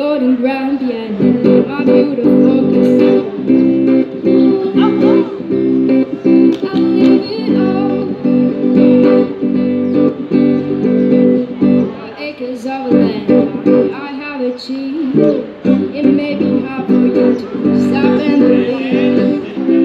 golden grand piano, my beautiful casino. I leave it all. Acres of land I have achieved. It may be hard for you to stop and believe.